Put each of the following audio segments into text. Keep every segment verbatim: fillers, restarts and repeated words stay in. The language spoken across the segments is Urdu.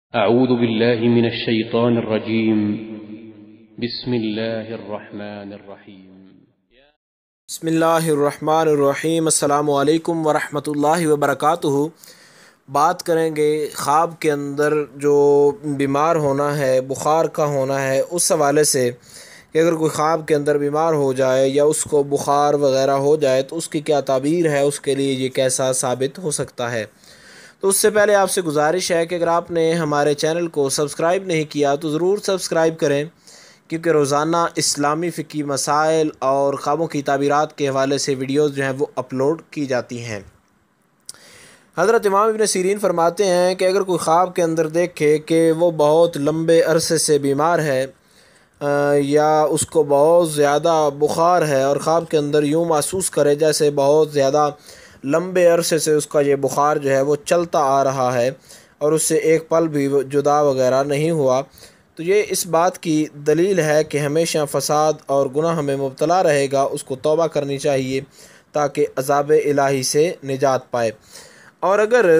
أعوذ بالله من الشيطان الرجيم بسم الله الرحمن الرحيم بسم اللہ الرحمن الرحیم۔ السلام علیکم ورحمۃ اللہ وبرکاتہ۔ بات کریں گے خواب کے اندر جو بیمار ہونا ہے، بخار کا ہونا ہے، اس حوالے سے کہ اگر کوئی خواب کے اندر بیمار ہو جائے یا اس کو بخار وغیرہ ہو جائے تو اس کی کیا تعبیر ہے، اس کے لیے یہ کیسا ثابت ہو سکتا ہے۔ تو اس سے پہلے آپ سے گزارش ہے کہ اگر آپ نے ہمارے چینل کو سبسکرائب نہیں کیا تو ضرور سبسکرائب کریں، کیونکہ روزانہ اسلامی فقہی مسائل اور خوابوں کی تعبیرات کے حوالے سے ویڈیوز جو ہیں وہ اپلوڈ کی جاتی ہیں۔ حضرت امام ابن سیرین فرماتے ہیں کہ اگر کوئی خواب کے اندر دیکھے کہ وہ بہت لمبے عرصے سے بیمار ہے یا اس کو بہت زیادہ بخار ہے اور خواب کے اندر یوں محسوس کرے جیسے بہت زیادہ لمبے عرصے سے اس کا یہ بخار جو ہے وہ چلتا آ رہا ہے اور اس سے ایک پل بھی جدا وغیرہ نہیں ہوا، تو یہ اس بات کی دلیل ہے کہ ہمیشہ فساد اور گناہ میں مبتلا رہے گا، اس کو توبہ کرنی چاہیے تاکہ عذاب الہی سے نجات پائے۔ اور اگر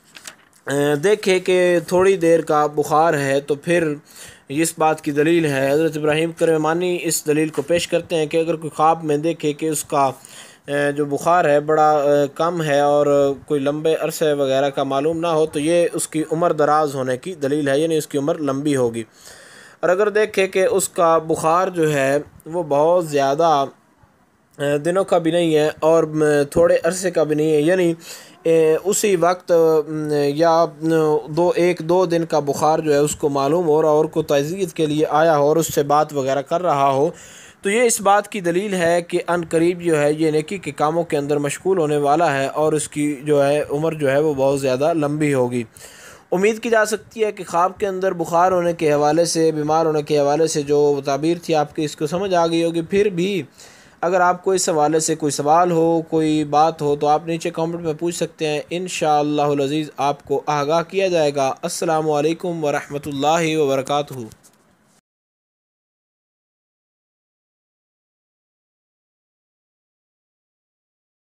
دیکھے کہ تھوڑی دیر کا بخار ہے تو پھر اس بات کی دلیل ہے، حضرت ابراہیم کرمانی اس دلیل کو پیش کرتے ہیں کہ اگر کوئی خواب میں دیکھے کہ اس کا جو بخار ہے بڑا کم ہے اور کوئی لمبے عرصے وغیرہ کا معلوم نہ ہو تو یہ اس کی عمر دراز ہونے کی دلیل ہے، یعنی اس کی عمر لمبی ہوگی۔ اور اگر دیکھے کہ اس کا بخار جو ہے وہ بہت زیادہ دنوں کا بھی نہیں ہے اور تھوڑے عرصے کا بھی نہیں ہے، یعنی اسی وقت یا دو ایک دو دن کا بخار جو ہے اس کو معلوم ہو رہا اور کو تعزیت کے لیے آیا ہو اور اس سے بات وغیرہ کر رہا ہو، تو یہ اس بات کی دلیل ہے کہ ان قریب جو ہے یہ نیکی کے کاموں کے اندر مشغول ہونے والا ہے اور اس کی جو ہے عمر جو ہے وہ بہت زیادہ لمبی ہوگی۔ امید کی جا سکتی ہے کہ خواب کے اندر بخار ہونے کے حوالے سے، بیمار ہونے کے حوالے سے جو تعبیر تھی آپ کی اس کو سمجھ آ گئی ہوگی۔ پھر بھی اگر آپ کو اس حوالے سے کوئی سوال ہو، کوئی بات ہو تو آپ نیچے کامنٹ میں پوچھ سکتے ہیں، انشاءاللہ العزیز آپ کو آگاہ کیا جائے گا۔ السلام علیکم ورحمۃ اللہ وبرکاتہ۔